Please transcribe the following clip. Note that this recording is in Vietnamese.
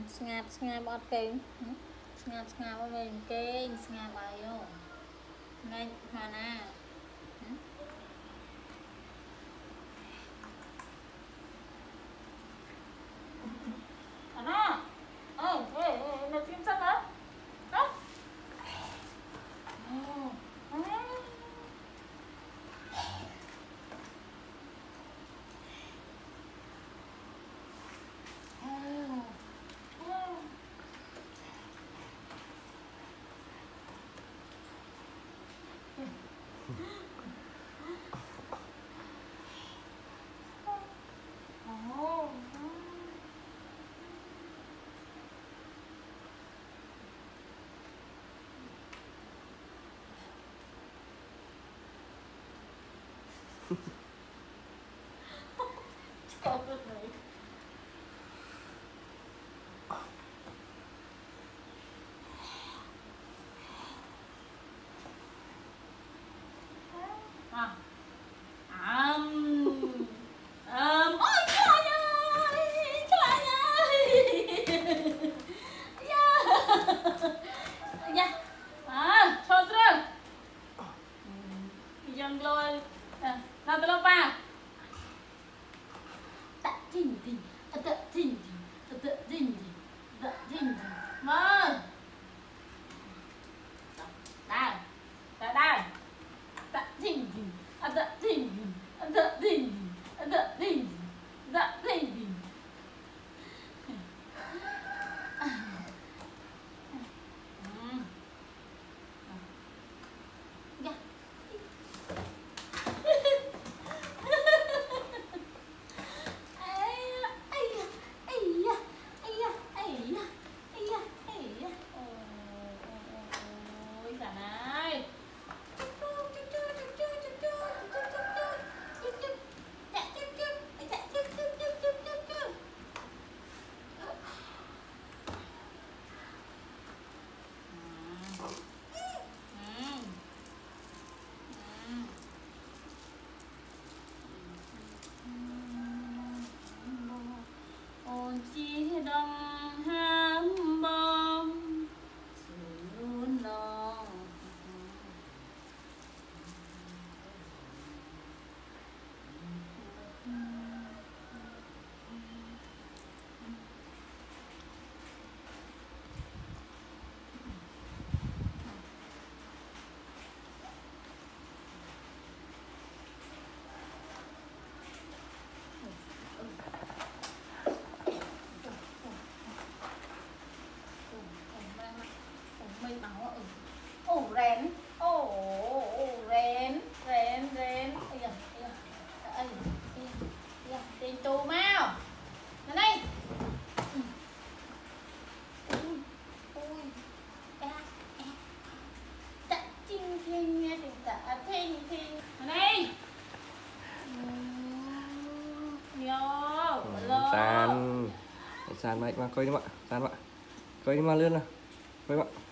ngạp ọt kênh ngạp ở bên kênh ngạp ai vô ngay mà nè đó nó phim sắp đó đó Không được đấy. Ôi trời ơi, trời ơi. Dạ. Thôi rồi. Dần lôi. Nào tao lô pa. Tạ thình thình, tạ thình thình, tạ thình thình, tạ thình thình. Mơ. Đây. Đây đây. Tạ thình thình, tạ thình thình, tạ thình thình, tạ thình thình, tạ thình thình. Chỉ đồng ham bom sự lo mình bảo rén tiền tù mau lên đây tạ chinh thinh nghe thì tạ thinh thinh lên đây San mày mà coi đi mà San mà coi đi mà lươn nè coi mà